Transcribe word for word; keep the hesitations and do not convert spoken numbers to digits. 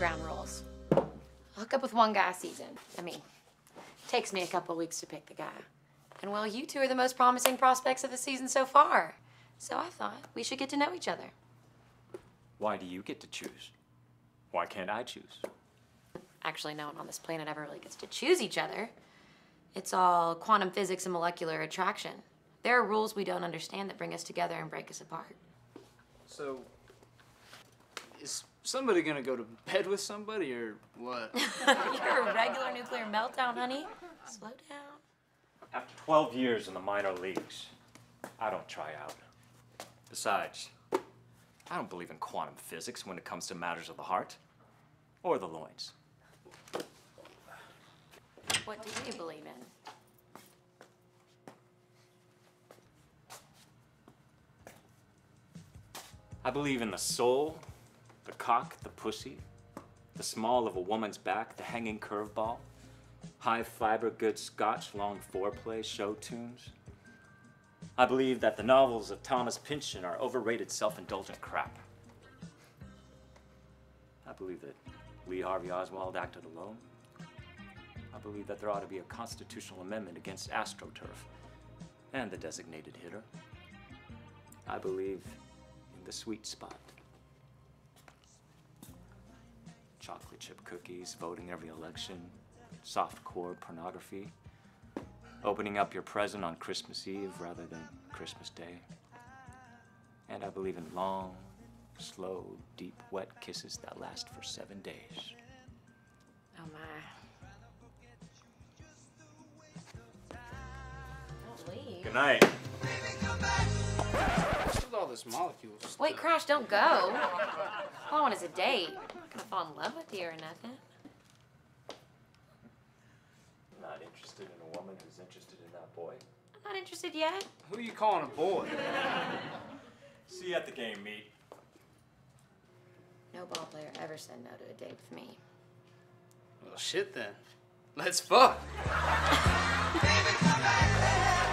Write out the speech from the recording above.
ground rules. I'll hook up with one guy a season. I mean, it takes me a couple weeks to pick the guy. And well, you two are the most promising prospects of the season so far. So I thought we should get to know each other. Why do you get to choose? Why can't I choose? Actually, no one on this planet ever really gets to choose each other. It's all quantum physics and molecular attraction. There are rules we don't understand that bring us together and break us apart. So, is somebody gonna go to bed with somebody or what? You're a regular nuclear meltdown, honey. Slow down. After twelve years in the minor leagues, I don't try out. Besides, I don't believe in quantum physics when it comes to matters of the heart or the loins. What do you believe in? I believe in the soul, the cock, the pussy, the small of a woman's back, the hanging curveball, high fiber, good scotch, long foreplay, show tunes. I believe that the novels of Thomas Pynchon are overrated, self-indulgent crap. I believe that Lee Harvey Oswald acted alone. I believe that there ought to be a constitutional amendment against AstroTurf and the designated hitter. I believe in the sweet spot. Chocolate chip cookies, voting every election, soft-core pornography, opening up your present on Christmas Eve rather than Christmas Day. And I believe in long, slow, deep, wet kisses that last for seven days. Oh my. Don't leave. Good night. What's with all this molecule stuff? Wait, Crash, don't go. All I want is a date. I'm not gonna fall in love with you or nothing. Not interested in a woman who's interested in that boy. I'm not interested yet. Who are you calling a boy? See you at the game, meet. No ball player ever said no to a date with me. Well, shit then. Let's fuck.